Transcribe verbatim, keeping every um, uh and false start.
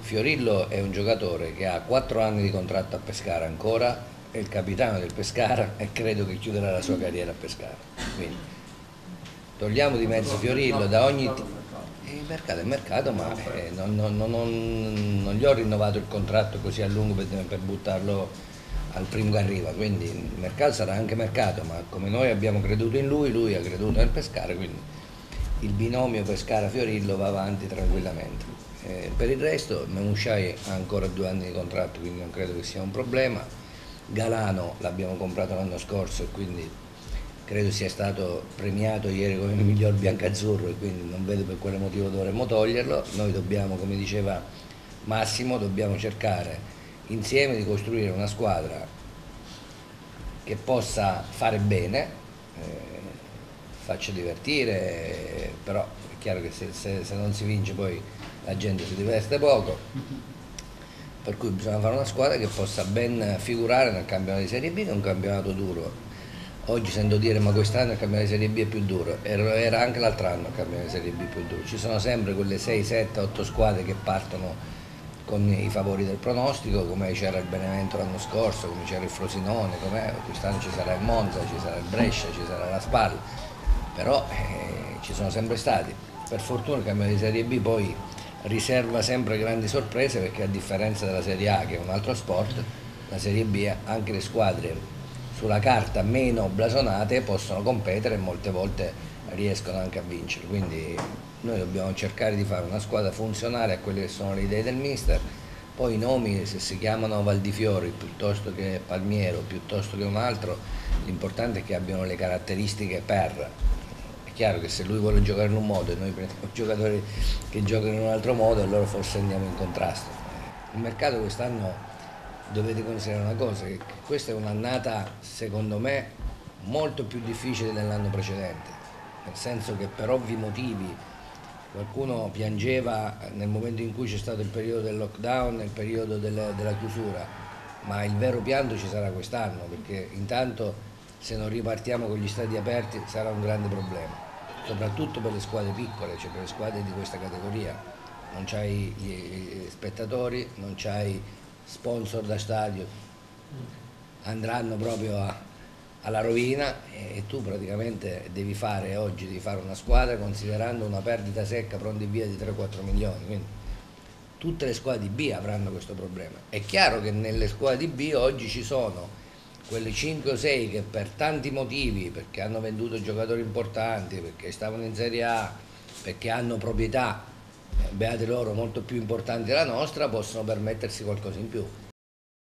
Fiorillo è un giocatore che ha quattro anni di contratto a Pescara ancora, è il capitano del Pescara e credo che chiuderà la sua carriera a Pescara. Quindi togliamo di mezzo Fiorillo da ogni... ti- eh, Il mercato è mercato, ma eh, non, non- non- non- non gli ho rinnovato il contratto così a lungo per, per buttarlo al primo che arriva, quindi il mercato sarà anche mercato, ma come noi abbiamo creduto in lui, lui ha creduto nel Pescara, quindi il binomio Pescara-Fiorillo va avanti tranquillamente. Eh, per il resto Memusciai ha ancora due anni di contratto, quindi non credo che sia un problema. Galano l'abbiamo comprato l'anno scorso e quindi credo sia stato premiato ieri come il miglior biancazzurro e quindi non vedo per quale motivo dovremmo toglierlo. Noi dobbiamo, come diceva Massimo, dobbiamo cercare insieme di costruire una squadra che possa fare bene, eh, faccia divertire, però è chiaro che se, se- se non si vince poi la gente si diverte poco, per cui bisogna fare una squadra che possa ben figurare nel campionato di Serie B, che è un campionato duro. Oggi sento dire ma quest'anno il campionato di Serie B è più duro, era era anche l'altro anno il campionato di Serie B più duro, ci sono sempre quelle sei, sette, otto squadre che partono con i favori del pronostico, come c'era il Benevento l'anno scorso, come c'era il Frosinone, come quest'anno ci sarà il Monza, ci sarà il Brescia, ci sarà la Spal, però eh, ci sono sempre stati. Per fortuna il campionato di Serie B poi riserva sempre grandi sorprese perché a differenza della Serie A che è un altro sport, la Serie B anche le squadre sulla carta meno blasonate possono competere e molte volte riescono anche a vincere, quindi noi dobbiamo cercare di fare una squadra funzionale a quelle che sono le idee del mister. Poi i nomi, se si chiamano Valdifiori piuttosto che Palmiero, piuttosto che un altro, l'importante è che abbiano le caratteristiche per. È chiaro che se lui vuole giocare in un modo e noi prendiamo giocatori che giocano in un altro modo, allora forse andiamo in contrasto. Il mercato quest'anno dovete considerare una cosa, che questa è un'annata secondo me molto più difficile dell'anno precedente, nel senso che per ovvi motivi qualcuno piangeva nel momento in cui c'è stato il periodo del lockdown, il periodo del- della chiusura, ma il vero pianto ci sarà quest'anno, perché intanto se non ripartiamo con gli stadi aperti sarà un grande problema, soprattutto per le squadre piccole, cioè per le squadre di questa categoria. Non c'hai gli spettatori, non c'hai sponsor da stadio, andranno proprio a- alla rovina e tu praticamente devi fare oggi devi fare una squadra considerando una perdita secca pronti via di tre quattro milioni, quindi tutte le squadre di B avranno questo problema. È chiaro che nelle squadre di B oggi ci sono quelle cinque o sei che per tanti motivi, perché hanno venduto giocatori importanti, perché stavano in Serie A, perché hanno proprietà, eh, beate loro, molto più importanti della nostra, possono permettersi qualcosa in più.